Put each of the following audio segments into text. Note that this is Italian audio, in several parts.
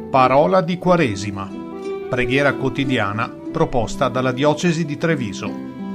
Parola di Quaresima. Preghiera quotidiana proposta dalla Diocesi di Treviso.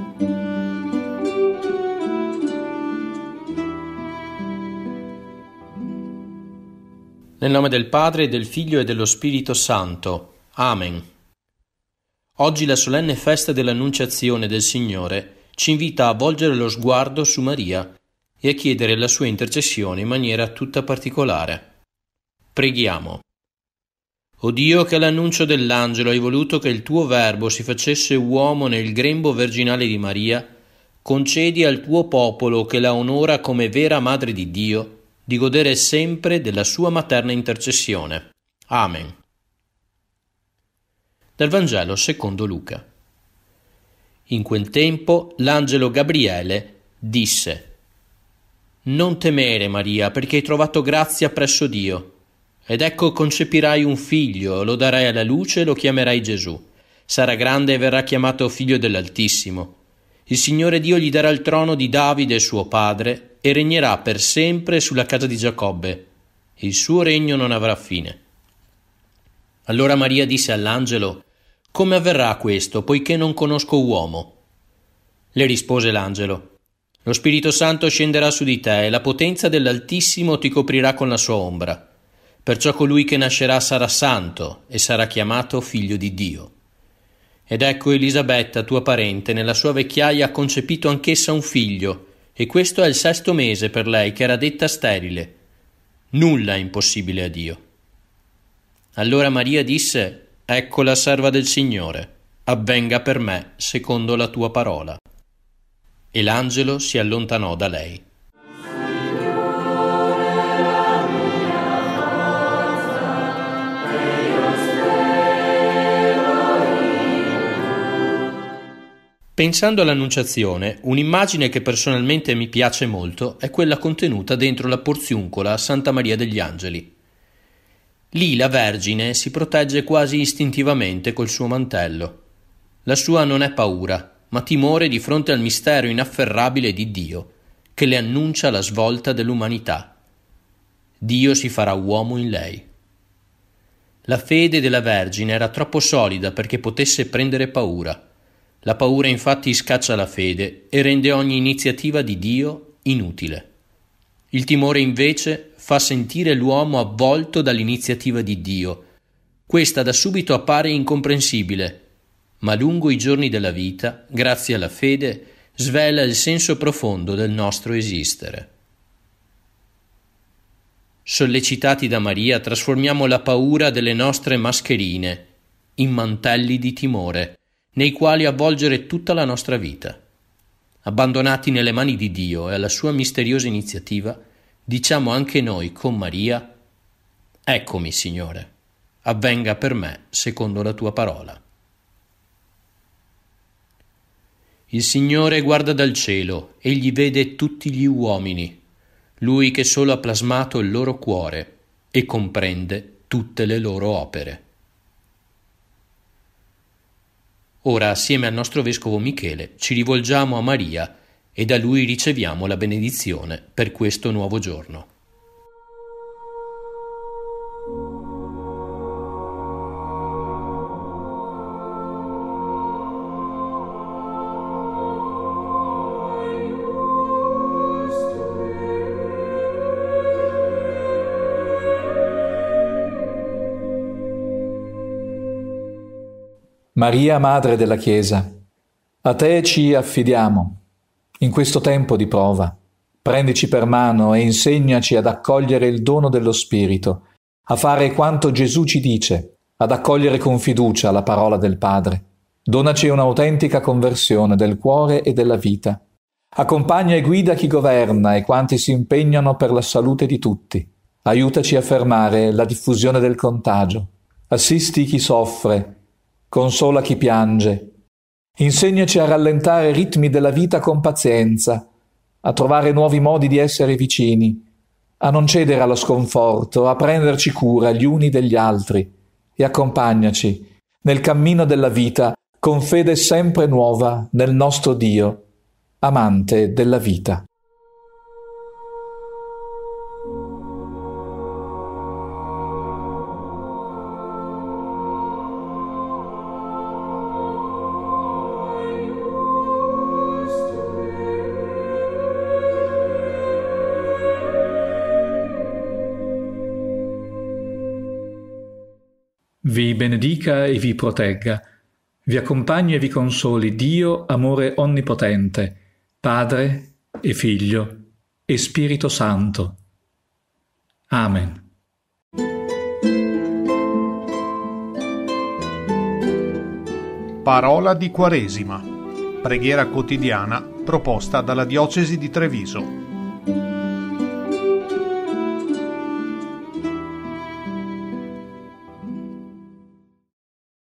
Nel nome del Padre, del Figlio e dello Spirito Santo. Amen. Oggi la solenne festa dell'Annunciazione del Signore ci invita a volgere lo sguardo su Maria e a chiedere la sua intercessione in maniera tutta particolare. Preghiamo. O Dio, che all'annuncio dell'angelo hai voluto che il tuo Verbo si facesse uomo nel grembo virginale di Maria, concedi al tuo popolo che la onora come vera Madre di Dio di godere sempre della sua materna intercessione. Amen. Dal Vangelo secondo Luca. In quel tempo l'angelo Gabriele disse: Non temere, Maria, perché hai trovato grazia presso Dio. Ed ecco concepirai un figlio, lo darai alla luce e lo chiamerai Gesù. Sarà grande e verrà chiamato figlio dell'Altissimo. Il Signore Dio gli darà il trono di Davide suo padre e regnerà per sempre sulla casa di Giacobbe. Il suo regno non avrà fine. Allora Maria disse all'angelo: Come avverrà questo, poiché non conosco uomo? Le rispose l'angelo: Lo Spirito Santo scenderà su di te e la potenza dell'Altissimo ti coprirà con la sua ombra. Perciò colui che nascerà sarà santo e sarà chiamato figlio di Dio. Ed ecco Elisabetta, tua parente, nella sua vecchiaia ha concepito anch'essa un figlio, e questo è il 6° mese per lei, che era detta sterile. Nulla è impossibile a Dio. Allora Maria disse: Ecco la serva del Signore, avvenga per me secondo la tua parola. E l'angelo si allontanò da lei. Pensando all'Annunciazione, un'immagine che personalmente mi piace molto è quella contenuta dentro la porziuncola a Santa Maria degli Angeli. Lì la Vergine si protegge quasi istintivamente col suo mantello. La sua non è paura, ma timore di fronte al mistero inafferrabile di Dio, che le annuncia la svolta dell'umanità. Dio si farà uomo in lei. La fede della Vergine era troppo solida perché potesse prendere paura. La paura infatti scaccia la fede e rende ogni iniziativa di Dio inutile. Il timore invece fa sentire l'uomo avvolto dall'iniziativa di Dio. Questa da subito appare incomprensibile, ma lungo i giorni della vita, grazie alla fede, svela il senso profondo del nostro esistere. Sollecitati da Maria, trasformiamo la paura delle nostre mascherine in mantelli di timore, nei quali avvolgere tutta la nostra vita. Abbandonati nelle mani di Dio e alla sua misteriosa iniziativa, diciamo anche noi con Maria: Eccomi, Signore, avvenga per me secondo la tua parola. Il Signore guarda dal cielo, egli vede tutti gli uomini, Lui che solo ha plasmato il loro cuore e comprende tutte le loro opere. Ora, assieme al nostro Vescovo Michele, ci rivolgiamo a Maria e da Lui riceviamo la benedizione per questo nuovo giorno. Maria, Madre della Chiesa, a te ci affidiamo in questo tempo di prova. Prendici per mano e insegnaci ad accogliere il dono dello Spirito, a fare quanto Gesù ci dice, ad accogliere con fiducia la parola del Padre. Donaci un'autentica conversione del cuore e della vita. Accompagna e guida chi governa e quanti si impegnano per la salute di tutti. Aiutaci a fermare la diffusione del contagio. Assisti chi soffre, consola chi piange. Insegnaci a rallentare i ritmi della vita con pazienza, a trovare nuovi modi di essere vicini, a non cedere allo sconforto, a prenderci cura gli uni degli altri e accompagnaci nel cammino della vita con fede sempre nuova nel nostro Dio, amante della vita. Vi benedica e vi protegga, vi accompagni e vi consoli Dio, amore onnipotente, Padre e Figlio e Spirito Santo. Amen. Parola di Quaresima. Preghiera quotidiana proposta dalla Diocesi di Treviso.